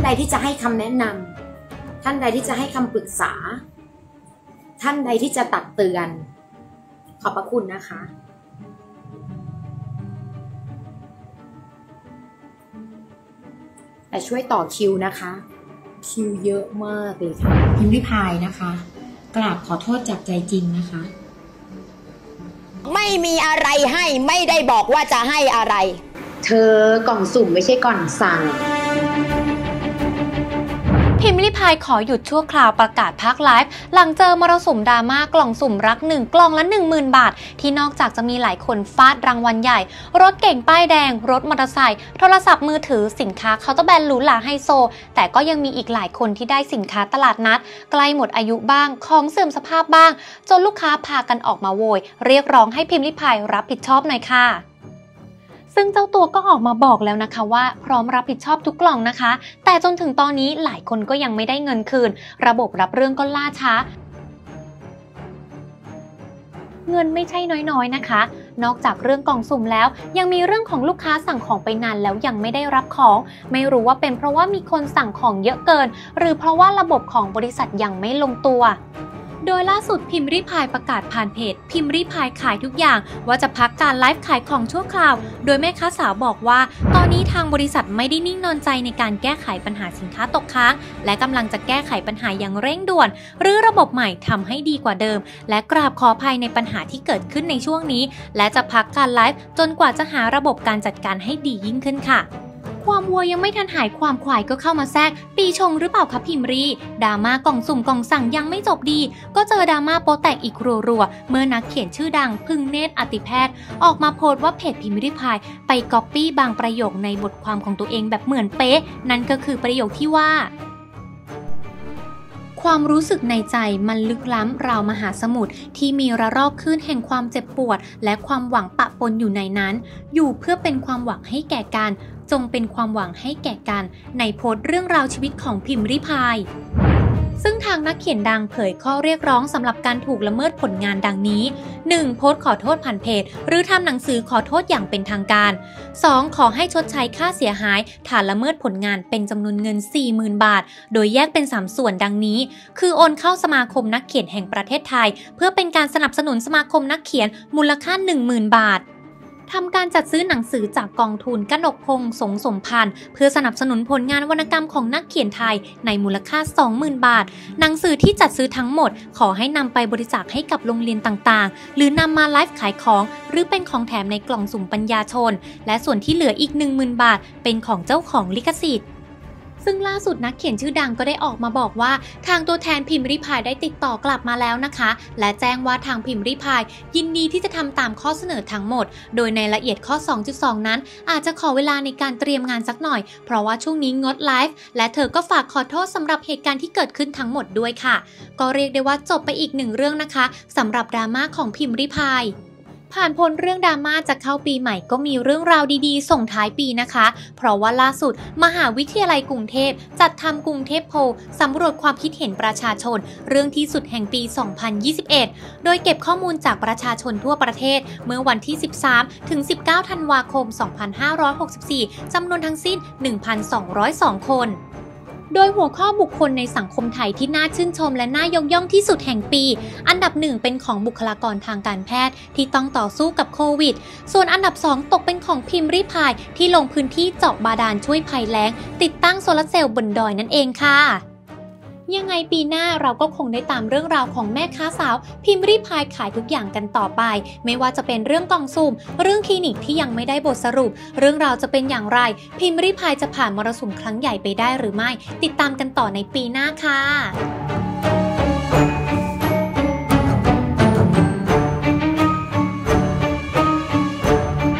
ดที่จะให้คำแนะนำท่านใดที่จะให้คำปรึกษาท่านใดที่จะตักเตือนขอบพระคุณนะคะแต่ช่วยต่อคิวนะคะคิวเยอะมากเลยค่ะพิมพ์ริพายนะคะกราบขอโทษจากใจจริงนะคะไม่มีอะไรให้ไม่ได้บอกว่าจะให้อะไรเธอกล่องสุ่มไม่ใช่กล่องสั่งพิมพ์ริพายขอหยุดชั่วคราวประกาศพักไลฟ์หลังเจอมรสุมดราม่ากล่องสุ่มรัก1กล่องละ 10,000 บาทที่นอกจากจะมีหลายคนฟาดรางวัลใหญ่รถเก่งป้ายแดงรถมอเตอร์ไซค์โทรศัพท์มือถือสินค้าเคาน์เตอร์แบรนด์หรูหราไฮโซแต่ก็ยังมีอีกหลายคนที่ได้สินค้าตลาดนัดใกล้หมดอายุบ้างของเสื่อมสภาพบ้างจนลูกค้าพากันออกมาโวยเรียกร้องให้พิมพ์ริพายรับผิดชอบหน่อยค่ะซึ่งเจ้าตัวก็ออกมาบอกแล้วนะคะว่าพร้อมรับผิดชอบทุกกล่องนะคะแต่จนถึงตอนนี้หลายคนก็ยังไม่ได้เงินคืนระบบรับเรื่องก็ล่าช้าเงินไม่ใช่น้อยๆนะคะนอกจากเรื่องกล่องสุ่มแล้วยังมีเรื่องของลูกค้าสั่งของไปนานแล้วยังไม่ได้รับของไม่รู้ว่าเป็นเพราะว่ามีคนสั่งของเยอะเกินหรือเพราะว่าระบบของบริษัทยังไม่ลงตัวโดยล่าสุดพิมพ์ริพายประกาศผ่านเพจพิมพ์ริพายขายทุกอย่างว่าจะพักการไลฟ์ขายของชั่วคราวโดยแม่ค้าสาวบอกว่าตอนนี้ทางบริษัทไม่ได้นิ่งนอนใจในการแก้ไขปัญหาสินค้าตกค้างและกำลังจะแก้ไขปัญหาอย่างเร่งด่วนหรือระบบใหม่ทำให้ดีกว่าเดิมและกราบขออภัยในปัญหาที่เกิดขึ้นในช่วงนี้และจะพักการไลฟ์จนกว่าจะหาระบบการจัดการให้ดียิ่งขึ้นค่ะความวัวยังไม่ทันหายความควายก็เข้ามาแทรกปีชงหรือเปล่าคะพิมรีดราม่ากล่องสุ่มกล่องสั่งยังไม่จบดีก็เจอดราม่าโป๊แตกอีกรัวๆเมื่อนักเขียนชื่อดังพึ่งเนตรอติแพทย์ออกมาโพสต์ว่าเพจพิมพ์ริพายไปก๊อปปี้บางประโยคในบทความของตัวเองแบบเหมือนเป๊ะนั่นก็คือประโยคที่ว่าความรู้สึกในใจมันลึกล้ำราวมหาสมุทรที่มีระลอกคลื่นแห่งความเจ็บปวดและความหวังปะปนอยู่ในนั้นอยู่เพื่อเป็นความหวังให้แก่กันจงเป็นความหวังให้แก่กันในโพสต์เรื่องราวชีวิตของพิมพ์ริพายซึ่งทางนักเขียนดังเผยข้อเรียกร้องสำหรับการถูกละเมิดผลงานดังนี้ 1. โพสต์ขอโทษผ่านเพจหรือทำหนังสือขอโทษอย่างเป็นทางการ 2. ขอให้ชดใช้ค่าเสียหายฐานละเมิดผลงานเป็นจำนวนเงิน 40,000 บาทโดยแยกเป็น3ส่วนดังนี้คือโอนเข้าสมาคมนักเขียนแห่งประเทศไทยเพื่อเป็นการสนับสนุนสมาคมนักเขียนมูลค่า 10,000 บาททำการจัดซื้อหนังสือจากกองทุนกนกพงษ์สงสมพันธ์เพื่อสนับสนุนผลงานวรรณกรรมของนักเขียนไทยในมูลค่า 20,000 บาทหนังสือที่จัดซื้อทั้งหมดขอให้นำไปบริจาคให้กับโรงเรียนต่างๆหรือนำมาไลฟ์ขายของหรือเป็นของแถมในกล่องสุ่มปัญญาชนและส่วนที่เหลืออีก 10,000 บาทเป็นของเจ้าของลิขสิทธิ์ซึ่งล่าสุดนักเขียนชื่อดังก็ได้ออกมาบอกว่าทางตัวแทนพิมพ์ริพายได้ติดต่อกลับมาแล้วนะคะและแจ้งว่าทางพิมพ์ริพายยินดีที่จะทำตามข้อเสนอทั้งหมดโดยในละเอียดข้อ 2.2 นั้นอาจจะขอเวลาในการเตรียมงานสักหน่อยเพราะว่าช่วงนี้งดไลฟ์และเธอก็ฝากขอโทษสำหรับเหตุการณ์ที่เกิดขึ้นทั้งหมดด้วยค่ะก็เรียกได้ว่าจบไปอีก1เรื่องนะคะสำหรับดราม่าของพิมพ์ริพายผ่านพ้นเรื่องดราม่าจะเข้าปีใหม่ก็มีเรื่องราวดีๆส่งท้ายปีนะคะเพราะว่าล่าสุดมหาวิทยาลัยกรุงเทพจัดทำกรุงเทพโพลสำรวจความคิดเห็นประชาชนเรื่องที่สุดแห่งปี 2021 โดยเก็บข้อมูลจากประชาชนทั่วประเทศเมื่อวันที่ 13 ถึง 19 ธันวาคม 2564 จำนวนทั้งสิ้น 1,202 คนโดยหัวข้อบุคคลในสังคมไทยที่น่าชื่นชมและน่ายกย่องที่สุดแห่งปีอันดับ1เป็นของบุคลากรทางการแพทย์ที่ต้องต่อสู้กับโควิดส่วนอันดับ2ตกเป็นของพิมพ์ริพายที่ลงพื้นที่เจาะบาดาลช่วยภัยแล้งติดตั้งโซลาร์เซลล์บนดอยนั่นเองค่ะยังไงปีหน้าเราก็คงได้ตามเรื่องราวของแม่ค้าสาวพิมพ์ริพายขายทุกอย่างกันต่อไปไม่ว่าจะเป็นเรื่องกล่องสุ่มเรื่องคลินิกที่ยังไม่ได้บทสรุปเรื่องราวจะเป็นอย่างไรพิมพ์ริพายจะผ่านมรสุมครั้งใหญ่ไปได้หรือไม่ติดตามกันต่อในปีหน้าค่ะ